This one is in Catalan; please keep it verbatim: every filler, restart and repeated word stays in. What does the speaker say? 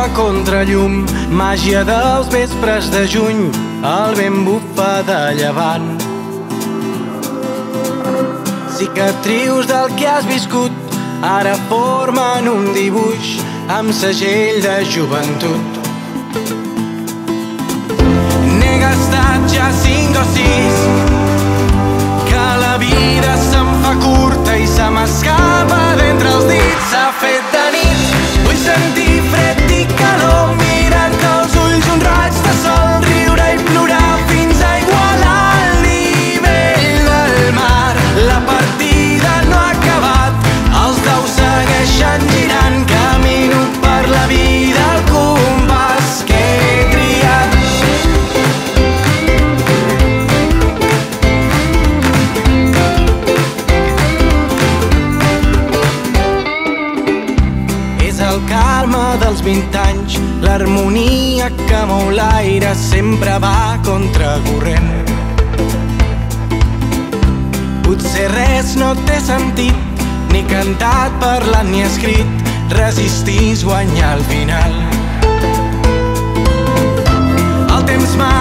a contrallum, màgia dels vespres de juny, el vent bufa de llevant. Cicatrius del que has viscut ara formen un dibuix amb segell de joventut. N'he gastat ja cinc o sis, que la vida se'm fa curta i se m'escapa d'entre els dits. S'ha fet de nit, vull sentir fred i calor, mirant als ulls un raig de sol, riure i plorar fins a igualar el nivell del mar. La partida no ha acabat, els daus segueixen girant, camino per la vida al compàs que he triat. El calma dels vint anys, l'harmonia que mou l'aire sempre va a contracorrent. Potser res no té sentit, ni cantat, parlat ni escrit, resistir és guanyar al final. El temps m'ha